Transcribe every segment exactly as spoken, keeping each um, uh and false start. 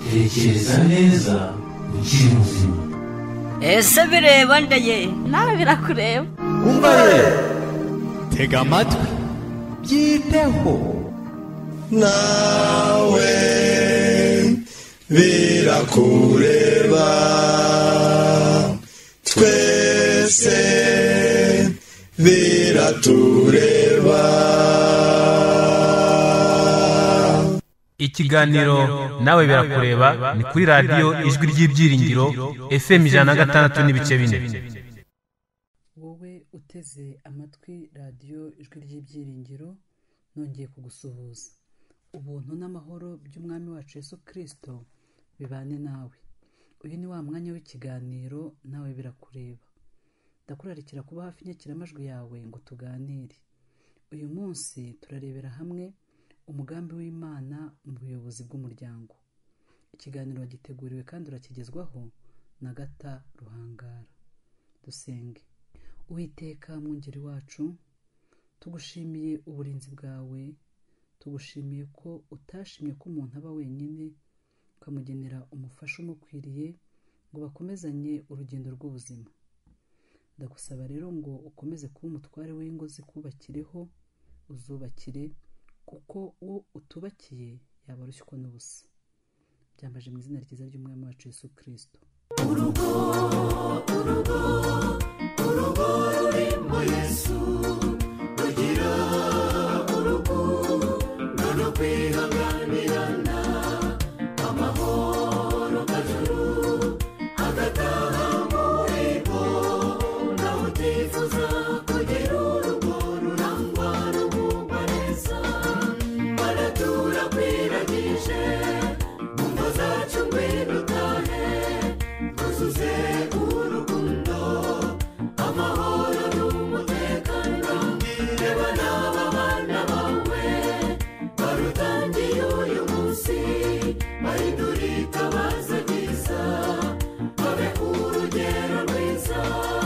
tekereza neza ukiri muzima. Ese bireba ndaye nawe birakureba. Umva ye, tega amatwi byiteho nawe birakureba, twese biratureba. Ikiganiro nawe birakureba ni kuri radio Ijwi ry'Ibyiringiro F M ijana na gatandatu n'ibice bine. Wowe uteze amatwi radio Ijwi ry'Ibyiringiro, nongeye kugusuhuza. Ubuntu n'amahoro by'umwami wacu Yesu Kristo bibane nawe. Uyu ni wa mwanya w'ikiganiro nawe birakureba. Ndakurarikira kuba hafi nyakiramajwi yawe ngo tuganire. Uyu munsi turarebera hamwe umugambi w'Imana mu buyobozi bw'umuryango. Ikiganiro giteguriwe kandi urakigezwaho na Gata Ruhangara. Dusenge. Uwiteka mwungeri wacu, tugushimiye uburinzi bwawe, tugushimiye ko utashimye ko umuntu aba wenyine, ukamugenera umufasha umukwiriye ngo bakomezanye urugendo rw'ubuzima. Ndagusaba rero ngo ukomeze kuba umutware w'ingo zikubakireho, uzubakire, kuko uwo utubakiye yaba arushywa n'ubusa. Byambaje mu izina ryiza ry'umwami wacu Yesu Kristo. Urugo, urugo, urugo rurimo Yesu, rugira urukundo no kwihanganirana, amahoro kajuru agataha muri bo, nawe utifuza kugira urugo rurangwa n'ubugwa neza, baratura kwiragije mu ngo zacu ngwino utahe, tuzuze urukundo, amahoro n'umutekano, reba n'aba bana bawe barutangiye uyu munsi, bahindura itabaza ryiza, babe urugero rwiza.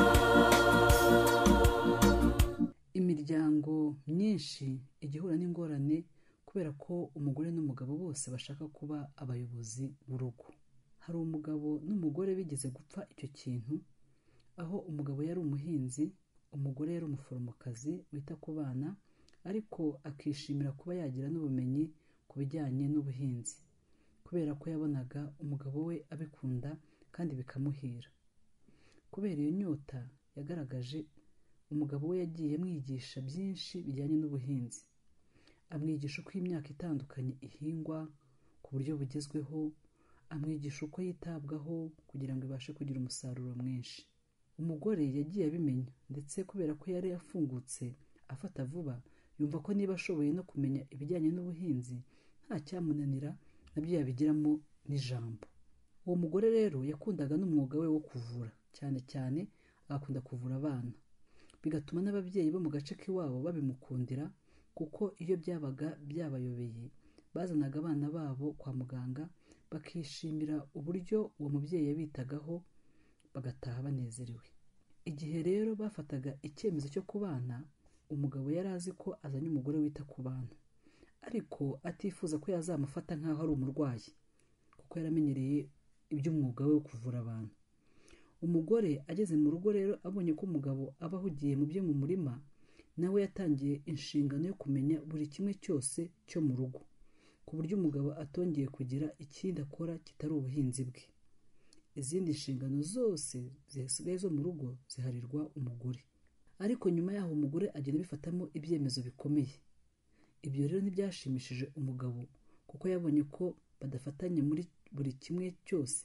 Imiryango myinshi igihura n'ingorane kubera ko umugore n'umugabo bose bashaka kuba abayobozi b'urugo. Hari umugabo n'umugore bigeze gupfa icyo kintu, aho umugabo yari umuhinzi, umugore yari umuforomokazi wita ku bana, ariko akishimira kuba yagira n'ubumenyi ku bijyanye n'ubuhinzi, kubera ko yabonaga umugabo we abikunda kandi bikamuhira. Kubera iyo nyota yagaragaje, umugabo we yagiye amwigisha byinshi bijyanye n'ubuhinzi. Amwigisha uko imyaka itandukanye ihingwa ku buryo bugezweho, amwigisha uko yitabwaho kugira ngo ibashe kugira umusaruro mwinshi. Umugore yagiye abimenya, ndetse kubera ko yari yafungutse afata vuba, yumva ko niba ashoboye no kumenya ibijyanye n'ubuhinzi nta cyamunanira, nabyo yabigiramo n'ijambo. Uwo mugore rero yakundaga n'umwuga we wo kuvura, cyane cyane agakunda kuvura abana, bigatuma n'ababyeyi bo mu gace k'iwabo babimukundira, kuko iyo byabaga byabayobeye bazanaga abana babo kwa muganga, bakishimira uburyo uwo mubyeyi yabitagaho, bagataha banezerewe. Igihe rero bafataga icyemezo cyo kubana, umugabo yari azi ko azanye umugore wita ku bantu, ariko atifuza ko yazamufata nk'aho ari umurwayi, kuko yaramenyereye iby'umwuga we wo kuvura abantu. Umugore ageze mu rugo rero abonye ko umugabo aba ahugiye mu byo mu murima, nawe yatangiye inshingano yo kumenya buri kimwe cyose cyo mu rugo, ku buryo umugabo atongeye kugira ikindi akora kitari ubuhinzi bwe. Izindi nshingano zose zisigaye zo mu rugo ziharirwa umugore. Ariko nyuma yaho umugore agenda abifatamo ibyemezo bikomeye. Ibyo rero ntibyashimishije umugabo, kuko yabonye ko badafatanya muri buri kimwe cyose.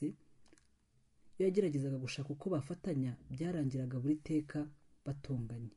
Iyo yageragezaga gushaka uko bafatanya, byarangiraga buri teka batonganye.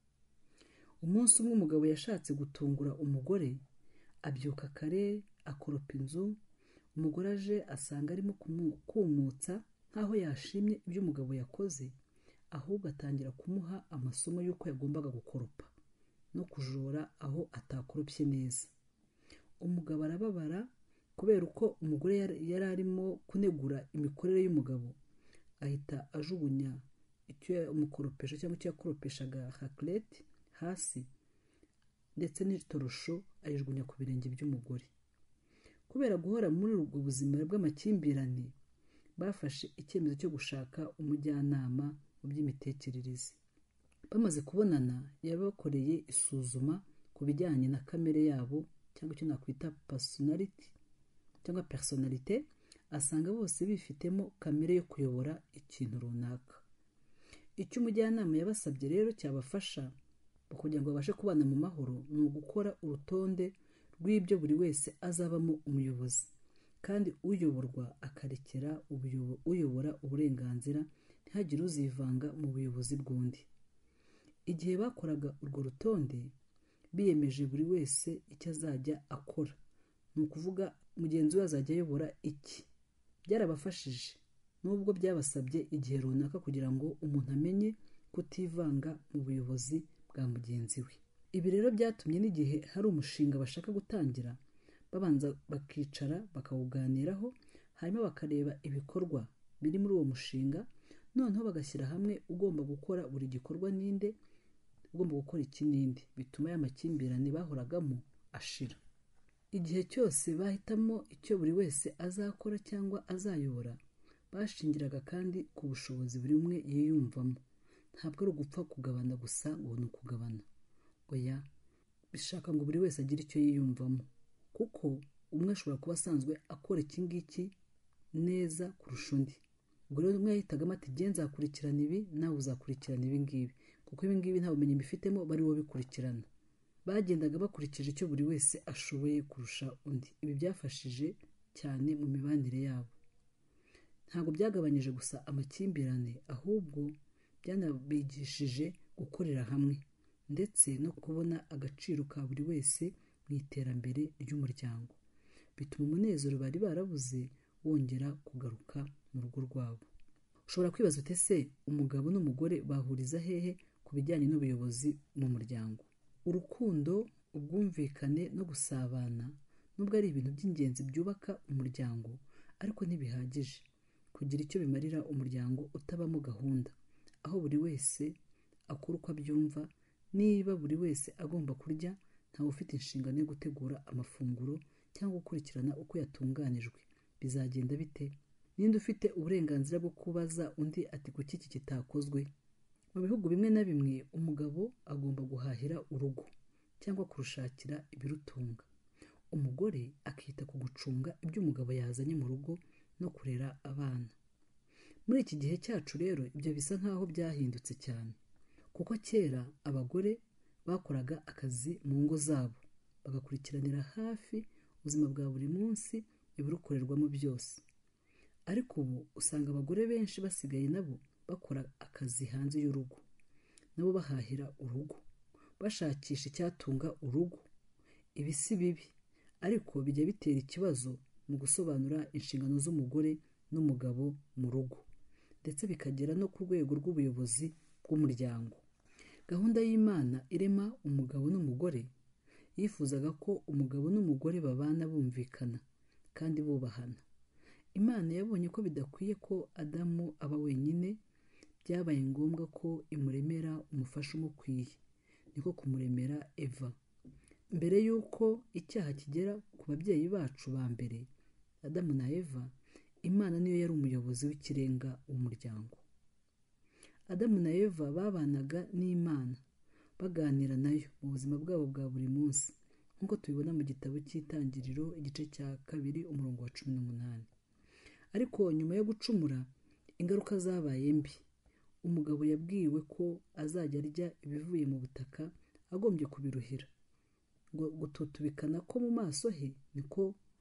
Umunsi umwe umugabo yashatse gutungura umugore, abyuka kare akoropa inzu. Umugore aje asanga arimo kumutsa nk'aho yashimye ibyo umugabo yakoze, ahubwo atangira kumuha amasomo y'uko yagombaga gukoropa no kujora aho atakoropye neza. Umugabo arababara kubera uko umugore yari arimo kunegura imikorere y'umugabo, ahita ajugunya icyo umukoropesha cyangwa icyo yakoropeshaga haklete hasi, ndetse n'itorosho ayijugunya ku birenge by'umugore. kubera guhora muri ubwo buzima bw'amakimbirane bafashe icyemezo cyo gushaka umujyanama mu by'imitekerereze. Bamaze kubonana yabakoreye isuzuma ku bijyanye na kamere yabo cyangwa icyo nakwita personality cyangwa personalite, asanga bose bifitemo kamere yo kuyobora ikintu runaka. Icyo umujyanama yabasabye rero cyabafasha kugira ngo babashe kubana mu mahoro ni ugukora urutonde rw'ibyo buri wese azabamo umuyobozi, kandi uyoborwa akarekera uyobora uburenganzira, ntihagire uzivanga mu buyobozi bw'undi. Igihe bakoraga urwo rutonde biyemeje buri wese icyo azajya akora, ni ukuvuga mugenzi we azajya ayobora iki. Byarabafashije nubwo byabasabye igihe runaka kugira ngo umuntu amenye kutivanga mu buyobozi bwa mugenzi we. Ibi rero byatumye n'igihe hari umushinga bashaka gutangira babanza bakicara bakawuganiraho, hanyuma bakareba ibikorwa biri muri uwo mushinga, noneho bagashyira hamwe ugomba gukora buri gikorwa ninde, ugomba gukora iki ninde, bituma ya makimbirane bahoragamo ashira. Igihe cyose bahitamo icyo buri wese azakora cyangwa azayobora, bashingiraga kandi ku bushobozi buri umwe yiyumvamo. Ntabwo ari ugupfa kugabana gusa ngo ni ukugabana, oya, bishaka ngo buri wese agire icyo yiyumvamo, kuko umwe ashobora kuba asanzwe akora iki ngiki neza kurusha undi. Ubwo rero umwe yahitagamo ati jye nzakurikirana ibi, nawe uzakurikirana ibi ngibi, kuko ibi ngibi nta bumenyi mbifitemo, bari wo bikurikirana. Bagendaga bakurikije icyo buri wese ashoboye kurusha undi. Ibi byafashije cyane mu mibanire yabo. Ntabwo byagabanyije gusa amakimbirane, ahubwo byanabigishije gukorera hamwe ndetse no kubona agaciro ka buri wese mu iterambere ry'umuryango. Bituma umunezero bari barabuze wongera kugaruka mu rugo rwabo. Ushobora kwibaza ute se umugabo n'umugore bahuriza hehe ku bijyanye n'ubuyobozi mu muryango? Urukundo, ubwumvikane no gusabana nubwo ari ibintu by'ingenzi byubaka umuryango, ariko ntibihagije kugira icyo bimarira umuryango utabamo gahunda, aho buri wese akora uko abyumva. Niba buri wese agomba kurya, ntawe ufite inshingano yo gutegura amafunguro cyangwa gukurikirana uko yatunganijwe, bizagenda bite? Ninde ufite uburenganzira bwo kubaza undi ati kuki iki kitakozwe? Mu bihugu bimwe na bimwe umugabo agomba guhahira urugo cyangwa kurushakira ibirutunga, umugore akita ku gucunga ibyo umugabo yazanye mu rugo no kurera abana. Muri iki gihe cyacu rero ibyo bisa nkaho byahindutse cyane, kuko kera abagore bakoraga akazi mu ngo zabo, bagakurikiranira hafi ubuzima bwa buri munsi ibirukorerwamo byose. Ariko ubu usanga abagore benshi basigaye nabo bakora akazi hanze y'urugo, nabo bahahira urugo, bashakisha icyatunga urugo. Ibi si bibi, ariko bijya bitera ikibazo mu gusobanura inshingano z'umugore n'umugabo mu rugo, ndetse bikagera no ku rwego rw'ubuyobozi bw'umuryango. Gahunda y'Imana irema umugabo n'umugore yifuzaga ko umugabo n'umugore babana bumvikana kandi bubahana. Imana yabonye ko bidakwiye ko Adamu aba wenyine, byabaye ngombwa ko imuremera umufasha umukwiye, niko kumuremera Eva. Mbere y'uko icyaha kigera ku babyeyi bacu ba mbere, Adamu na Eva, Imana niyo yari umuyobozi w'ikirenga w'umuryango. Adamu na Eva babanaga n'Imana, baganira nayo mu buzima bwabo bwa buri munsi, nk'uko tubibona mu gitabo cy'Itangiriro igice cya kabiri umurongo wa cumi n'umunani. Ariko nyuma yo gucumura, ingaruka zabaye mbi. Umugabo yabwiwe ko azajya arya ibivuye mu butaka, agombye kubiruhira. Ngo gututubikana ko mu maso he niko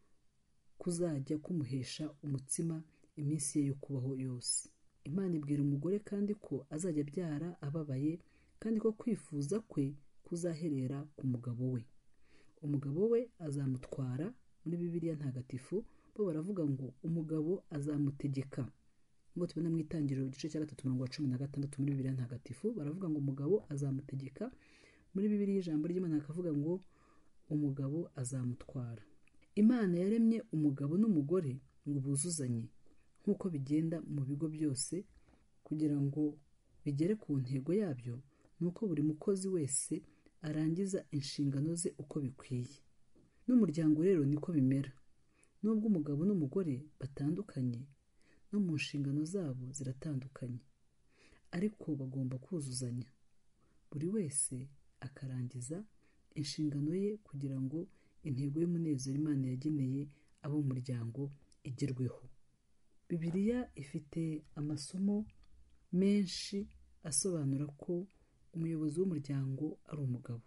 kuzajya kumuhesha umutsima iminsi ye yo kubaho yose. Imana ibwira umugore kandi ko azajya abyara ababaye, kandi ko kwifuza kwe kuzaherera ku mugabo we. Umugabo we azamutwara. Muri Bibiliya ntagatifu bo baravuga ngo umugabo azamutegeka. Ngo tubona mu Itangiriro igice cya gatatu umurongo wa cumi na gatandatu muri Bibiliya ntagatifu baravuga ngo umugabo azamutegeka. Muri Bibiliya ijambo ry'Imana akavuga ngo umugabo azamutwara. Imana yaremye umugabo n'umugore ngo buzuzanye, nk'uko bigenda mu bigo byose. Kugira ngo bigere ku ntego yabyo, nuko buri mukozi wese arangiza inshingano ze uko bikwiye. N'umuryango rero niko bimera. nubwo umugabo n'umugore batandukanye no mu nshingano zabo ziratandukanye, ariko bagomba kuzuzanya, buri wese akarangiza inshingano ye kugira ngo intego y'umunezero Imana yageneye abo mu muryango igerweho. Bibiliya ifite amasomo menshi asobanura ko umuyobozi w'umuryango ari umugabo.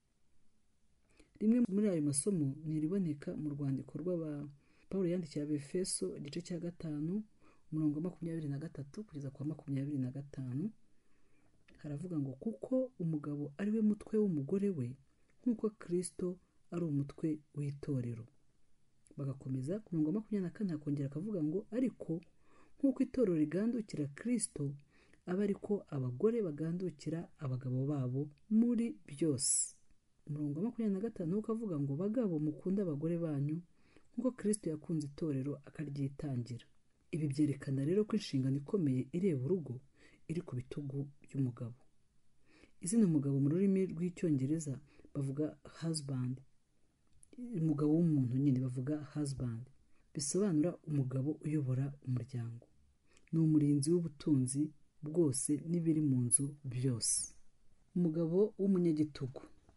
Rimwe muri ayo masomo ni iriboneka mu rwandiko rw'aba Pawulo yandikiye Abefeso igice cya gatanu umurongo wa makumyabiri na gatatu kugeza kwa makumyabiri na gatanu. Haravuga ngo kuko umugabo ari we mutwe w'umugore we nk'uko Kristo ari umutwe w'itorero. Bagakomeza ku murongo wa makumyabiri na kane hakongera akavuga ngo ariko nk'uko itorero rigandukira Kristo aba ariko abagore bagandukira abagabo babo muri byose. Umurongo wa makumyabiri na gatanu ukavuga ngo bagabo mukunda abagore banyu nk'uko Kristo yakunze itorero akaryitangira. Ibi byerekana rero ko inshingano ikomeye ireba urugo iri ku bitugu by'umugabo. Izina umugabo mu rurimi rw'icyongereza bavuga husband, umugabo w'umuntu nyine bavuga husband, bisobanura umugabo uyobora umuryango. Ni umurinzi w'ubutunzi bwose n'ibiri mu nzu byose. Umugabo w'umunyagitugu.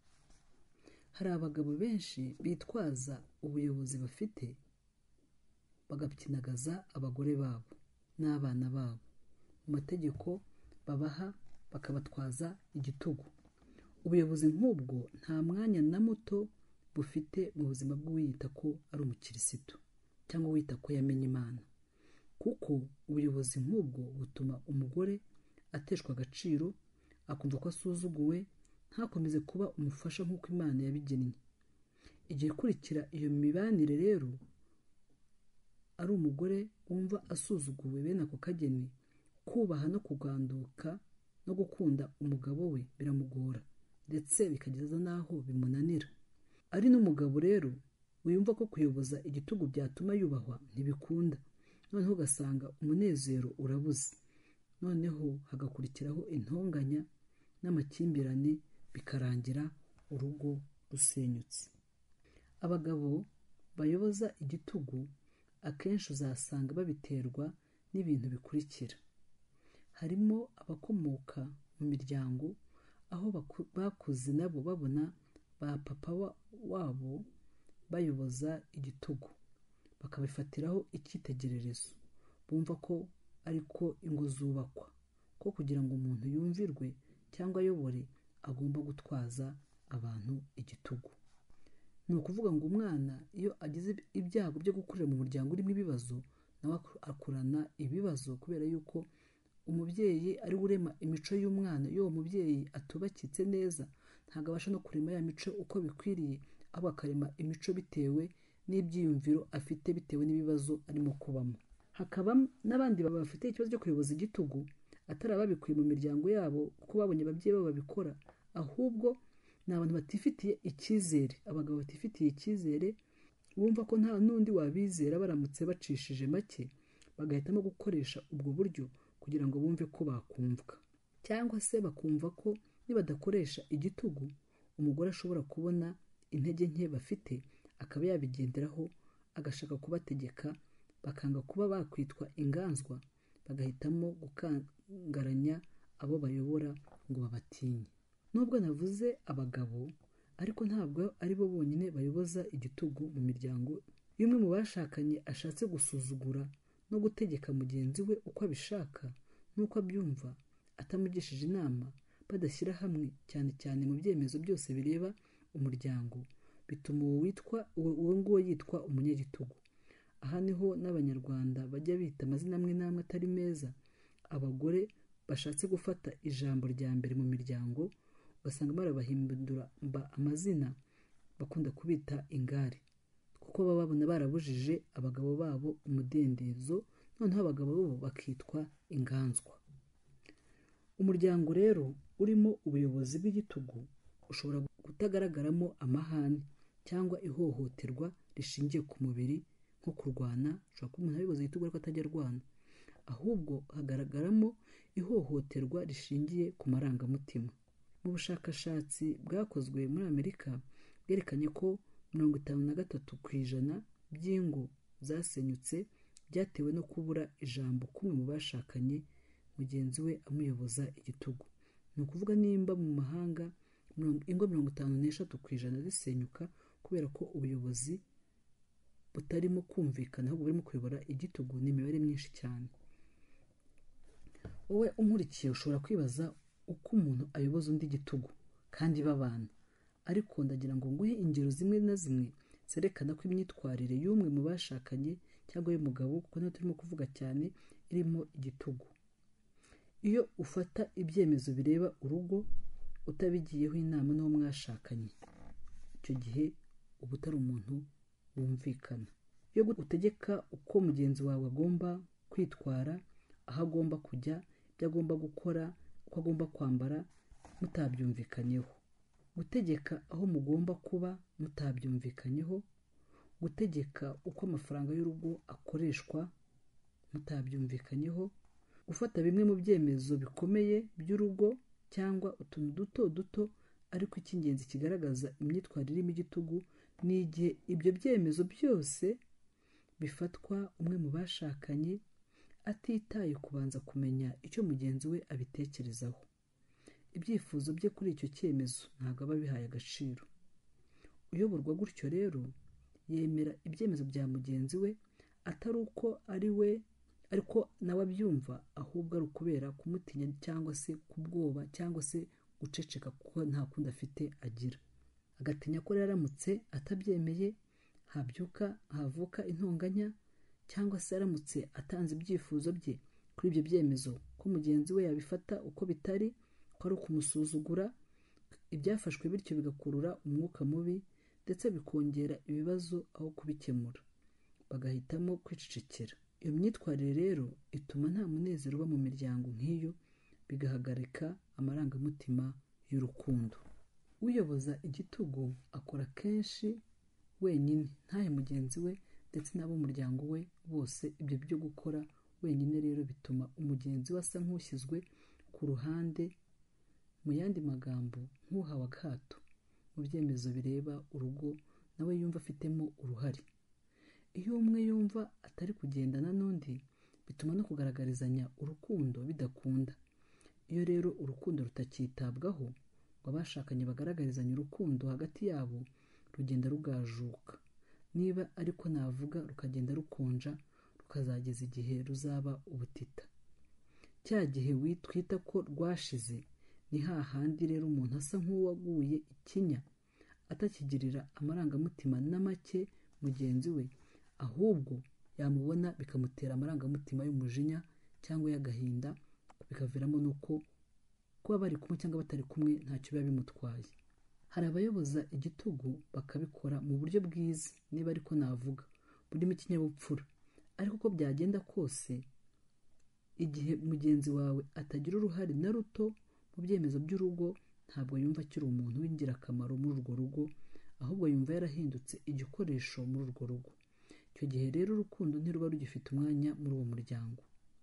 Hari abagabo benshi bitwaza ubuyobozi bafite bagakinagaza abagore babo n'abana babo. Mu mategeko babaha bakabatwaza igitugu. Ubuyobozi nk'ubwo nta mwanya na muto bufite mu buzima bw'uwiyita ko ari umukirisitu cyangwa wita ko yamenye Imana, kuko ubuyobozi nk'ubwo butuma umugore ateshwa agaciro, akumva ko asuzuguwe, ntakomeze kuba umufasha nk'uko Imana yabigennye. Igihe ikurikira iyo mibanire rero ari umugore wumva asuzuguwe bene ako kageni, kubaha no kuganduka no gukunda umugabo we biramugora, ndetse bikageza n'aho bimunanira. Ari n'umugabo rero wiyumva ko kuyoboza igitugu byatuma yubahwa ntibikunda, noneho ugasanga umunezero urabuze, noneho hagakurikiraho intonganya n'amakimbirane, bikarangira urugo rusenyutse. Abagabo bayoboza igitugu akenshi uzasanga babiterwa n'ibintu bikurikira. Harimo abakomoka mu miryango aho bakuze nabo babona ba papa wabo bayoboza igitugu, bakabifatiraho icyitegererezo, bumva ko ariko ingo zubakwa, ko kugira ngo umuntu yumvirwe cyangwa ayobore agomba gutwaza abantu igitugu. Ni ukuvuga ngo umwana iyo agize ibyago byo gukurira mu muryango urimo ibibazo, nawe akurana ibibazo, kubera yuko umubyeyi ari urema imico y'umwana. Iyo uwo mubyeyi atubakitse neza, ntabwo abasha no kurema ya mico uko bikwiriye, ahubwo akarema imico bitewe n'ibyiyumviro afite, bitewe n'ibibazo arimo kubamo. Hakaba n'abandi baba bafite ikibazo cyo kuyoboza igitugu atari ababikuye mu miryango yabo kuko babonye ababyeyi babo babikora, ahubwo ni abantu batifitiye icyizere. Abagabo batifitiye icyizere bumva ko nta n'undi wabizera baramutse bacishije make, bagahitamo gukoresha ubwo buryo kugira ngo bumve ko bakumvwa, cyangwa se bakumva ko nibadakoresha igitugu umugore ashobora kubona intege nke bafite akaba yabigenderaho agashaka kubategeka, bakanga kuba bakwitwa inganzwa, bagahitamo gukangaranya abo bayobora ngo babatinye. Nubwo navuze abagabo, ariko ntabwo ari bo bonyine bayoboza igitugu mu miryango. Iyo umwe mu bashakanye ashatse gusuzugura no gutegeka mugenzi we uko abishaka n'uko abyumva, atamugishije inama, badashyira hamwe cyane cyane mu byemezo byose bireba umuryango, bituma uwo witwa uwo nguwo yitwa umunyagitugu. Aha niho n'Abanyarwanda bajya bita amazina amwe n'amwe atari meza abagore bashatse gufata ijambo rya mbere mu miryango, ugasanga barabahindura amazina, bakunda kubita ingare, kuko baba babona barabujije abagabo babo umudendezo, noneho abagabo bo bakitwa inganzwa. Umuryango rero urimo ubuyobozi bw'igitugu ushobora kutagaragaramo amahane cyangwa ihohoterwa rishingiye ku mubiri nko kurwana. Ushobora kuba umuntu ayoboza igitugu ariko atajya arwana, ahubwo hagaragaramo ihohoterwa rishingiye ku marangamutima. Mu bushakashatsi bwakozwe muri Amerika bwerekanye ko mirongo itanu na gatatu ku ijana by'ingo zasenyutse byatewe no kubura ijambo kumwe mu bashakanye mugenzi we amuyoboza igitugu. Ni ukuvuga nimba mu mahanga ingo mirongo itanu n'eshatu ku ijana zisenyuka kubera ko ubuyobozi butarimo kumvikana ahubwo burimo kuyobora igitugu, ni imibare myinshi cyane. Wowe umurikiye ushobora kwibaza uko umuntu ayoboza undi igitugu kandi babana, ariko ndagira ngo nguhe ingero zimwe na zimwe zerekana ko imyitwarire y'umwe mu bashakanye cyangwa y'umugabo, kuko niyo turimo kuvuga cyane, irimo igitugu. Iyo ufata ibyemezo bireba urugo utabigiyeho inama n'uwo mwashakanye, icyo gihe uba utari umuntu wumvikana. Iyo utegeka uko mugenzi wawe agomba kwitwara, aho agomba kujya, ibyo agomba gukora, uko agomba kwambara, mutabyumvikanyeho. Gutegeka aho mugomba kuba mutabyumvikanyeho. Gutegeka uko amafaranga y'urugo akoreshwa mutabyumvikanyeho. Gufata bimwe mu byemezo bikomeye by'urugo cyangwa utuntu duto duto, ariko icy'ingenzi kigaragaza imyitwarire irimo igitugu ni igihe ibyo byemezo byose bifatwa umwe mu bashakanye atitaye kubanza kumenya icyo mugenzi we abitekerezaho. Ibyifuzo bye kuri icyo cyemezo ntabwo aba bihaye agaciro. Uyoborwa gutyo rero yemera ibyemezo bya mugenzi we atari uko ari we ariko nawe abyumva, ahubwo ari ukubera kumutinya cyangwa se kubwoba cyangwa se guceceka kuko nta kundi afite agira. Agatinya ko yaramutse atabyemeye habyuka havuka intonganya, cyangwa se aramutse atanze ibyifuzo bye kuri ibyo byemezo ko mugenzi we yabifata uko bitari, ko ari ukumusuzugura. Ibyafashwe bityo bigakurura umwuka mubi ndetse bikongera ibibazo aho kubikemura, bagahitamo kwicecekera. Iyo myitwarire rero ituma nta munezero uba mu miryango nk'iyo, bigahagarika amarangamutima y'urukundo. Uyoboza igitugu akora kenshi wenyine, ntahe mugenzi we ndetse n'ab'umuryango we bose ibyo byo gukora wenyine. Rero bituma umugenzi we asa nk'ushyizwe ku ruhande, mu yandi magambo nk'uhawe akato mu byemezo bireba urugo, nawe yumva afitemo uruhare. Iyo umwe yumva atari kugendana n'undi, bituma no kugaragarizanya urukundo bidakunda. Iyo rero urukundo rutakitabwaho ngo abashakanye bagaragarizanya urukundo hagati yabo, rugenda rugajuka. Niba ariko navuga rukagenda rukonja, rukazageza igihe ruzaba ubutita. Cya gihe witwita ko rwashize, ni hahandi rero umuntu asa nk'uwaguye ikinya, atakigirira amarangamutima na make mugenzi we, ahubwo yamubona bikamutera amarangamutima y'umujinya cyangwa y'agahinda, bikaviramo nuko kuba bari kumwe cyangwa batari kumwe ntacyo biba bimutwaye. Hari abayoboza igitugu bakabikora mu buryo bwiza, niba ariko navuga burimo ikinyabupfura, ariko uko byagenda kose, igihe mugenzi wawe atagira uruhare na ruto mu byemezo by'urugo, ntabwo yumva akiri umuntu w'ingirakamaro muri urwo rugo, ahubwo yumva yarahindutse igikoresho muri urwo rugo. Icyo gihe rero urukundo ntiruba rugifite umwanya muri uwo muryango.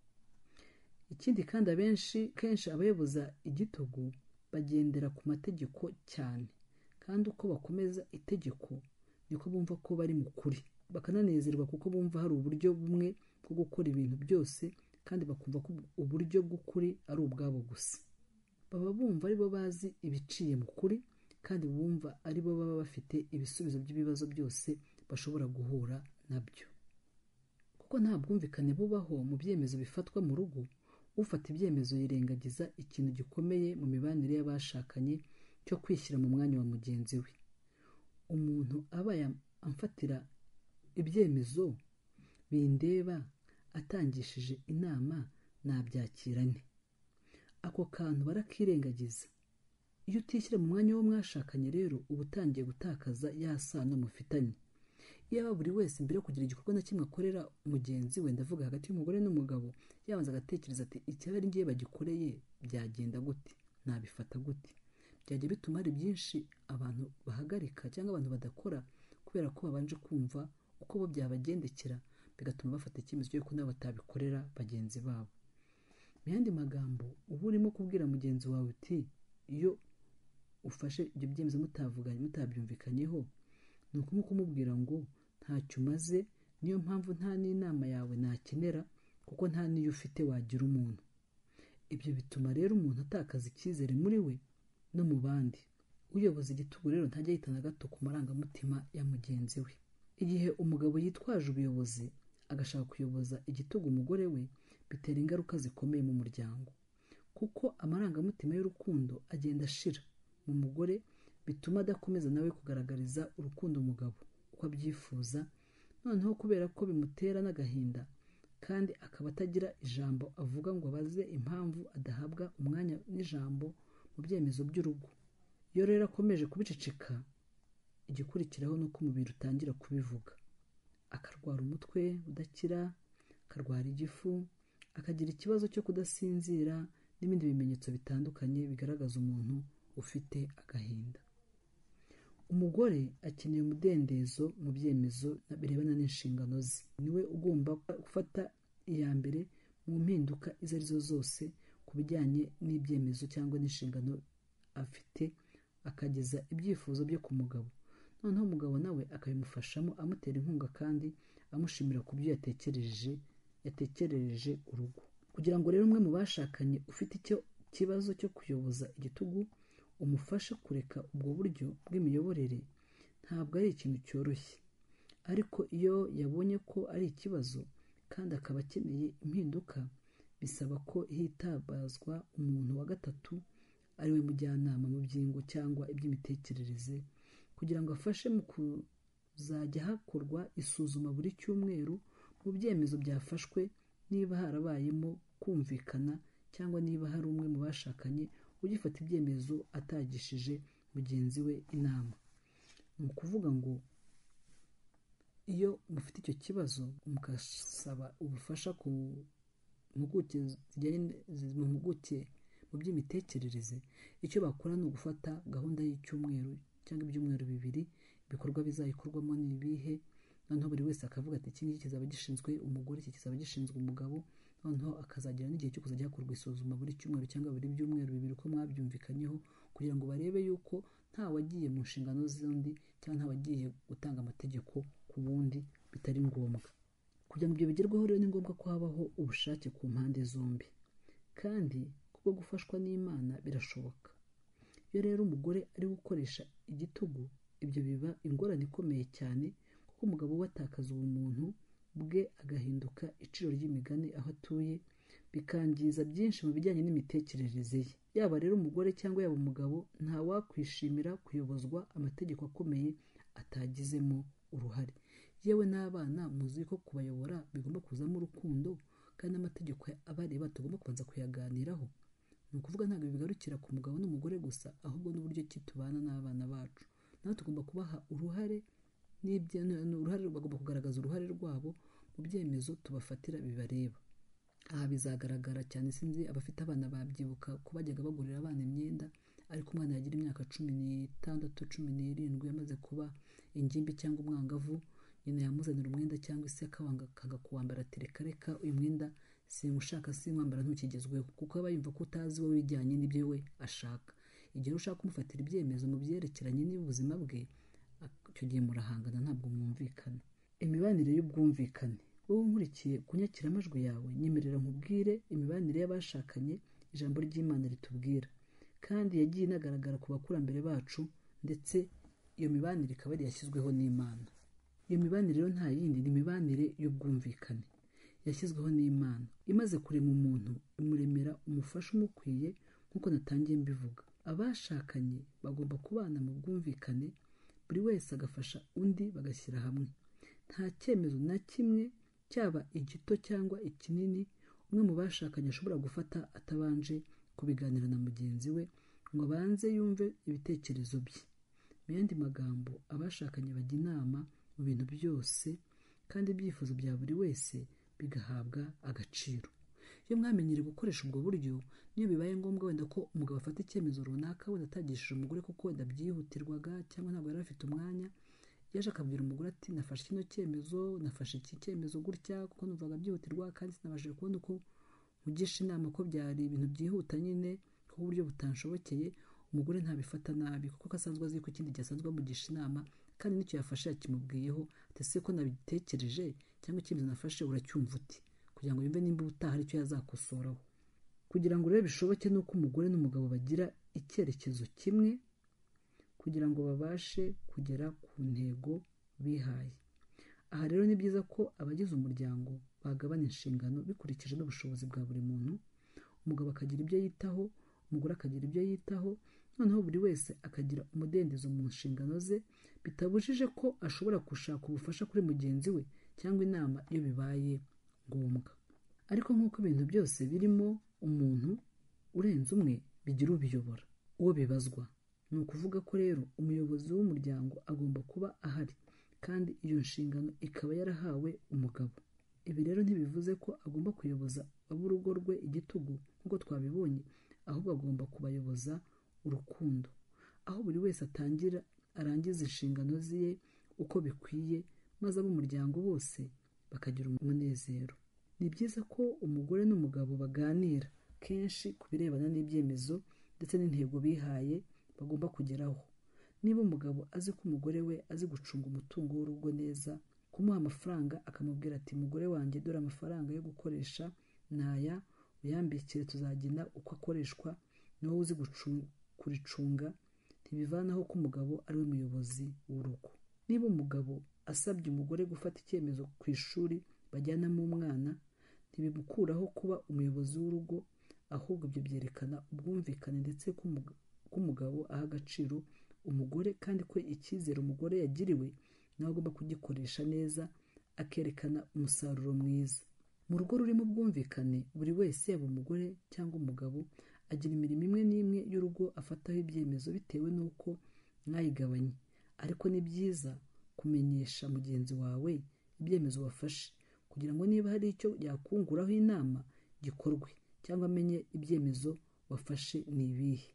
Ikindi kandi abenshi kenshi abayoboza igitugu bagendera ku mategeko cyane, kandi uko bakomeza itegeko niko bumva ko bari mu kuri, bakananezerwa kuko bumva hari uburyo bumwe bwo gukora ibintu byose, kandi bakumva ko uburyo bw'ukuri ari ubwabo gusa. Baba bumva ari bo bazi ibiciye mu kuri, kandi bumva ari bo baba bafite ibisubizo by'ibibazo byose bashobora guhura nabyo. Kuko nta bwumvikane bubaho mu byemezo bifatwa mu rugo, ufata ibyemezo yirengagiza ikintu gikomeye mu mibanire y'abashakanye cyo kwishyira mu mwanya wa mugenzi we. Umuntu abaye amfatira ibyemezo bindeba atangishije inama, nabyakirane. Ako kantu barakirengagiza. Iyo utishyira mu mwanya wo mwashakanye rero, uba utangiye gutakaza ya sano mufitanye. Iyo buri wese mbere yo kugira igikorwa na kimwe akorera mugenzi we, ndavuga hagati y'umugore n'umugabo, yabanza agatekereza ati icyaba ari ngiye bagikoreye byagenda gute, nabifata gute. Byajya bituma hari byinshi abantu bahagarika cyangwa abantu badakora, kubera ko babanje kumva uko bo byabagendekera, bigatuma bafata icyemezo cy'uko nabo batabikorera bagenzi babo. Mu yandi magambo, uba urimo kubwira mugenzi wawe uti iyo ufashe ibyo byemezo mutavuganye mutabyumvikanyeho, ni uko kumubwira ngo ntacyo umaze, niyo mpamvu nta n'inama yawe nakenera kuko nta n'iyo ufite wagira umuntu. Ibyo bituma rero umuntu atakaza icyizere muri we no mu bandi. Uyoboza igitugu rero ntajya yita na gato ku marangamutima ya mugenzi we. Igihe umugabo yitwaje ubuyobozi agashaka kuyoboza igitugu umugore we, bitera ingaruka zikomeye mu muryango, kuko amarangamutima y'urukundo agenda ashira mu mugore, bituma adakomeza nawe kugaragariza urukundo umugabo uko abyifuza. Noneho kubera ko bimutera n'agahinda kandi akaba atagira ijambo avuga ngo abaze impamvu adahabwa umwanya n'ijambo mu byemezo by'urugo. Iyo rero akomeje kubiceceka, igikurikiraho ni uko umubiri utangira kubivuga, akarwara umutwe udakira, akarwara igifu, akagira ikibazo cyo kudasinzira n'ibindi bimenyetso bitandukanye bigaragaza umuntu ufite agahinda. Umugore akeneye umudendezo mu byemezo birebana n'inshingano ze. Niwe ugomba gufata iya mbere mu mpinduka izo arizo zose ku bijyanye n'ibyemezo cyangwa n'inshingano afite, akageza ibyifuzo bye ku mugabo. Noneho umugabo nawe akabimufashamo, amutera inkunga kandi amushimira ku byo yatekereje yatekerereje urugo. Kugira ngo rero umwe mu bashakanye ufite icyo kibazo cyo kuyoboza igitugu umufashe kureka ubwo buryo bw'imiyoborere, ntabwo ari ikintu cyoroshye. Ariko iyo yabonye ko ari ikibazo kandi akaba akeneye impinduka, bisaba ko hitabazwa umuntu wa gatatu ariwe mujyanama mu byingo cyangwa iby'imitekerereze, kugira ngo afashe mu kuzajya hakorwa isuzuma buri cyumweru mu byemezo byafashwe, niba harabayemo kumvikana cyangwa niba hari umwe mu bashakanye ugifata ibyemezo atagishije mugenzi we inama. Ni ukuvuga ngo iyo mufite icyo kibazo mukasaba ubufasha ku mpuguke mu mpuguke mu by'imitekerereze, icyo bakora ni ugufata gahunda y'icyumweru cyangwa ibyumweru bibiri, ibikorwa bizayikorwamo ni ibihe, noneho buri wese akavuga ati iki ngiki kizaba gishinzwe umugore, iki kizaba gishinzwe umugabo. Noneho akazagira n'igihe cyo kuzajya hakorwa isuzuma buri cyumweru cyangwa buri byumweru bibiri uko mwabyumvikanyeho, kugira ngo barebe yuko nta wagiye mu nshingano z'undi cyangwa nta wagiye gutanga amategeko ku wundi bitari ngombwa. Kugira ngo ibyo bigerweho rero ni ngombwa ko habaho ubushake ku mpande zombi, kandi kubwo gufashwa n'Imana birashoboka. Iyo rero umugore ari gukoresha igitugu, ibyo biba ingorane ikomeye cyane, kuko umugabo we atakaza ubumuntu bwe agahinduka iciro ry'imigani aho atuye, bikangiza byinshi mu bijyanye n'imitekerereze ye. Yaba rero umugore cyangwa yaba umugabo, nta wakwishimira kuyobozwa amategeko akomeye atagizemo uruhare. Yewe n'abana muzi ko kubayobora bigomba kuzamo urukundo, kandi amategeko abareba tugomba kubanza kuyaganiraho. Ni ukuvuga ntabwo bigarukira ku mugabo n'umugore gusa, ahubwo n'uburyo ki tubana n'abana bacu. Naho tugomba kubaha uruhare, uruhare bagomba kugaragaza uruhare rwabo mu byemezo tubafatira bibareba. Aha bizagaragara cyane, sinzi abafite abana babyibuka ko bajyaga bagurira abana imyenda, ariko umwana yagira imyaka cumi n'itandatu cumi n'irindwi yamaze kuba ingimbi cyangwa umwangavu, nyina yamuzanira umwenda cyangwa se akawanga akanga kuwambara, ati reka reka uyu mwenda simushaka, simwambara, ntukigezweho, kuko aba yumva ko utazi wowe bijyanye n'ibyo we ashaka. Igihe ushaka kumufatira ibyemezo mu byerekeranye n'ubuzima bwe, icyo gihe murahangana, ntabwo mwumvikana. Imibanire y'ubwumvikane. Wowe nkurikiye kunyakira amajwi yawe, nyemerera nkubwire imibanire y'abashakanye ijambo ry'Imana ritubwira, kandi yagiye inagaragara ku bakurambere bacu, ndetse iyo mibanire ikaba yari yashyizweho n'Imana. Iyo mibanire rero nta yindi, ni imibanire y'ubwumvikane yashyizweho n'Imana. Imaze kurema umuntu, imuremera umufasha umukwiye, nk'uko natangiye mbivuga. Abashakanye bagomba kubana mu bwumvikane, buri wese agafasha undi, bagashyira hamwe. Nta cyemezo na kimwe, cyaba igito cyangwa ikinini, umwe mu bashakanye ashobora gufata atabanje kubiganira na mugenzi we ngo abanze yumve ibitekerezo bye. Mu yandi magambo, abashakanye bajya inama mu bintu byose, kandi ibyifuzo bya buri wese bigahabwa agaciro. Iyo mwamenyereye gukoresha ubwo buryo, niyo bibaye ngombwa wenda ko umugabo afata icyemezo runaka wenda atagishije umugore kuko wenda byihutirwaga cyangwa ntabwo yari afite umwanya, yaje akabwira umugore ati nafashe kino cyemezo, nafashe iki cyemezo gutya kuko numvaga byihutirwa kandi sinabashije kubona uko mugisha inama ko byari ibintu byihuta nyine ku buryo butanshobokeye. Umugore ntabifata nabi kuko asanzwe azi ko ikindi gihe asanzwe amugisha inama, kandi n'icyo yafashe yakimubwiyeho ese ko nabitekereje cyangwa icyemezo nafashe uracyumva uti, kugira ngo yumve nimba ubutaha aricyo yazakosoraho. Kugira ngo rero bishoboke nuko umugore n'umugabo bagira icyerekezo kimwe kugira ngo babashe kugera ku ntego bihaye. Aha rero ni byiza ko abagize umuryango bagabana inshingano bikurikije n'ubushobozi bwa buri muntu. Umugabo akagira ibyo yitaho, umugore akagira ibyo yitaho, noneho buri wese akagira umudendezo mu nshingano ze, bitabujije ko ashobora gushaka ubufasha kuri mugenzi we cyangwa inama iyo bibaye ngombwa. Ariko nk'uko ibintu byose birimo umuntu urenze umwe bigira ubiyobora, uwo bibazwa. Ni ukuvuga ko rero umuyobozi w'umuryango agomba kuba ahari, kandi iyo nshingano ikaba yarahawe umugabo. Ibi rero ntibivuze ko agomba kuyoboza ab'urugo rwe igitugu nk'uko twabibonye, ahubwo agomba kubayoboza urukundo, aho buri wese atangira arangiza inshingano ziye uko bikwiye, maze ab'umuryango bose bakagira umunezero. Ni byiza ko umugore n'umugabo baganira kenshi ku birebana n'ibyemezo ndetse n'intego bihaye bagomba kugeraho. Niba umugabo azi ko umugore we azi gucunga umutungo w'urugo neza, kumuha amafaranga akamubwira ati mugore wanjye dore amafaranga yo gukoresha naya, uyambikire tuzagena uko akoreshwa, niwo uzi kuricunga, ntibivanaho ko umugabo ari we muyobozi w'urugo. Niba umugabo asabye umugore gufata icyemezo ku ishuri bajyanamo umwana, ntibimukuraho kuba umuyobozi w'urugo, ahubwo ibyo byerekana ubwumvikane ndetse ko umugabo aha agaciro umugore, kandi ko icyizere umugore yagiriwe nawe agomba kugikoresha neza, akerekana umusaruro mwiza. Mu rugo rurimo ubwumvikane, buri wese yaba umugore cyangwa umugabo agira imirimo imwe n'imwe y'urugo afataho ibyemezo bitewe n'uko mwayigabanye. Ariko ni byiza kumenyesha mugenzi wawe ibyemezo wafashe, kugira ngo niba hari icyo yakunguraho inama gikorwe, cyangwa amenye ibyemezo wafashe ni ibihe.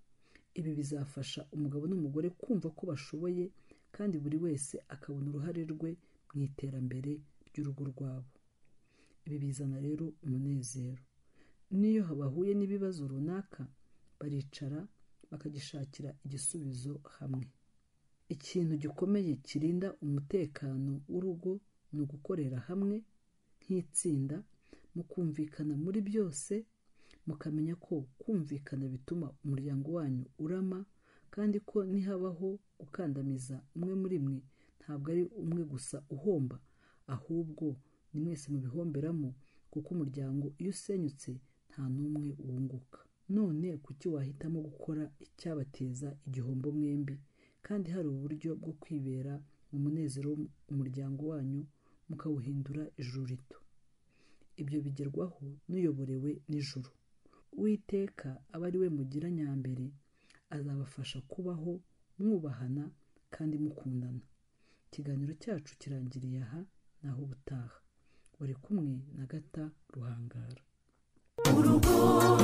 Ibi bizafasha umugabo n'umugore kumva ko bashoboye, kandi buri wese akabona uruhare rwe mu iterambere ry'urugo rwabo. Ibi bizana rero umunezero. Niyo bahuye n'ibibazo runaka, baricara bakagishakira igisubizo hamwe. Ikintu gikomeye kirinda umutekano w'urugo ni ugukorera hamwe nk'itsinda, mu kumvikana muri byose, mukamenya ko kumvikana bituma umuryango wanyu urama, kandi ko nihabaho gukandamiza umwe muri mwe, ntabwo ari umwe gusa uhomba, ahubwo ni mwese mubihomberamo, kuko umuryango iyo usenyutse nta n'umwe wunguka. None kuki wahitamo gukora icyabateza igihombo mwembi, kandi hari uburyo bwo kwibera mu munezero umuryango wanyu mukawuhindura ijuru rito? Ibyo bigerwaho n'uyoborewe n'ijuru. Uwiteka aba ari we mugira nyambere, azabafasha kubaho mwubahana kandi mukundana. Ikiganiro cyacu kirangiriye aha, naho ubutaha. Wari kumwe na Gata Ruhangara. Urugo,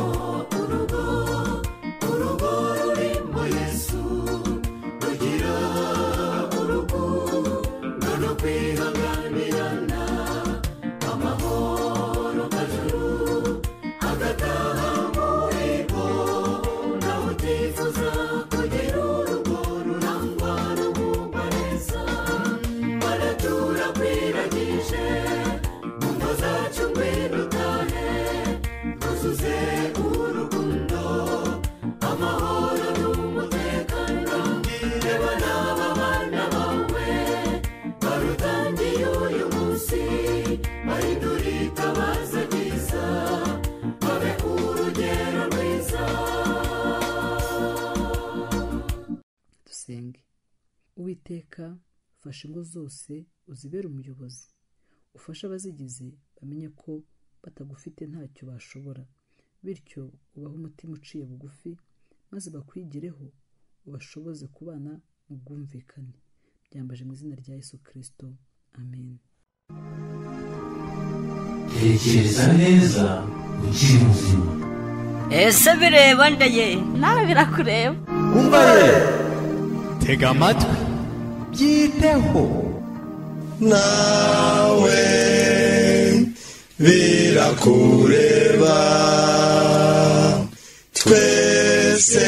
urugo, urugo rurimo Yesu, rugira urukundo no kwihanganirana, amahoro kajuru agataha muri bo, nawe utifuza kugira urugo rurangwa n'ubugwa neza, baratura kwiragije mu ngo zacu ngwino utahe, uzuze urukundo, amahoro n'umutekano, reba n'aba bana bawe barutangiye uyu munsi, bahindura itabaza ryiza, babe urugero rwiza. Dusenge. Uwiteka, fasha ingo zose uzibere umuyobozi, ufasha abazigize bamenye ko batagufite ntacyo bashobora, bityo ubaho umutima uciye bugufi, maze bakwigireho ubashoboze kubana mu bwumvikane. Byambaje mu izina rya Yesu Kristo, amen. tekereza neza ukiri muzima. ese bireba ndaye nawe birakureba. umva ye, tega amatwi byiteho, nawe birakureba, twese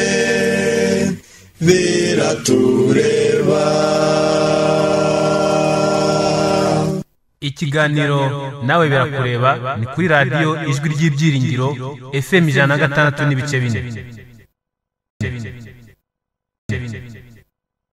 biratureba. ikiganiro nawe birakureba ni kuri radiyo ijwi ry'ibyiringiro F M ijana na gatandatu n'ibice bine.